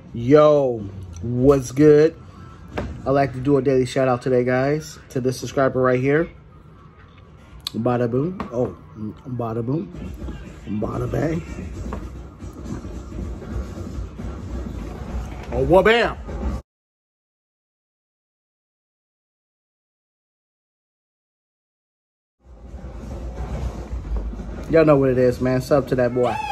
Yo, what's good? I'd like to do a daily shout out today, guys, to this subscriber right here. Bada boom. Oh, bada boom. Bada bang. Oh, what bam. Y'all know what it is, man. Sub to that boy.